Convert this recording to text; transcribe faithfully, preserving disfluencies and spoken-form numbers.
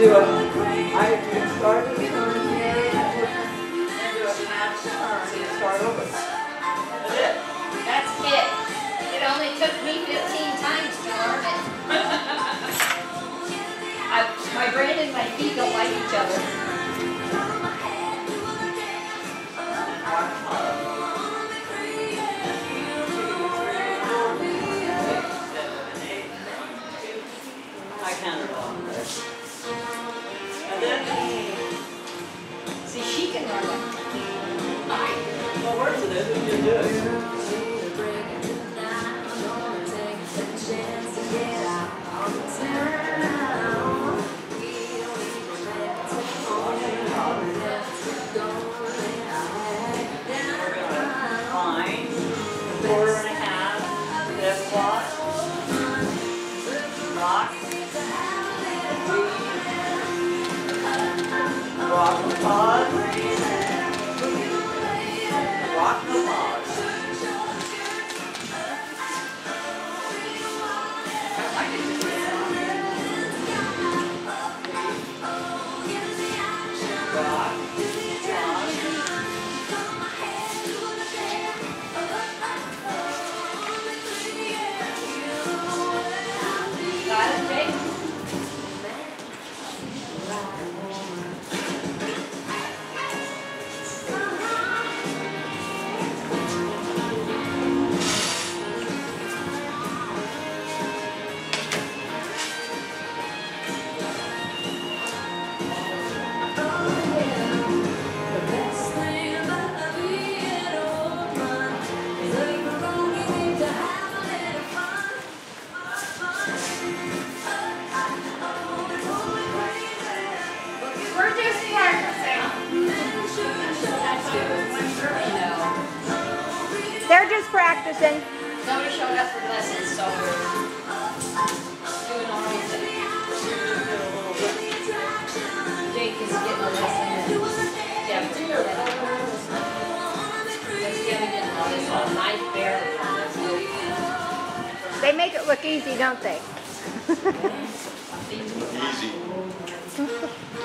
do a, I can start the turn here and do a half turn and start over. That's it. That's it. It only took me fifteen times to learn it. I, my brain and my feet don't like each other. I counted all. And then, See, she can learn it. well, words of it, we can do it. Line, quarter and a half, left block, rock, rock the pause, rock the pause. Rock, Got it, Jake? We're just practicing. They're just practicing. Nobody showed up for lessons, so we're doing our own thing. Jake is getting a lesson. And yeah, let's get it on this one. Knife barely. They make it look easy, don't they? Easy.